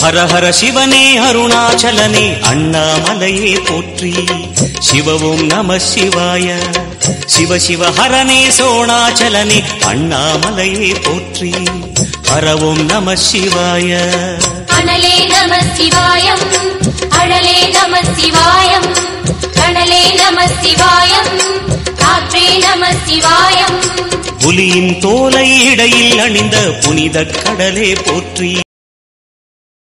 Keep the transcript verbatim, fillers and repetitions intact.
ஹர ஹர சிவனே அருணாச்சலனே அண்ணாமலையே போற்றி. சிவவும் நம சிவாய. சிவ சிவ ஹரனே சோணாச்சலனே அண்ணாமலையே போற்றி. ஹரவும் நம சிவாய. அனலே நம சிவாயம் அழலே நம சிவாயம் கணலே நம சிவாயம் காற்றே நம சிவாயம். புலியின் தோலை இடையில் அணிந்த புனித கடலே போற்றி.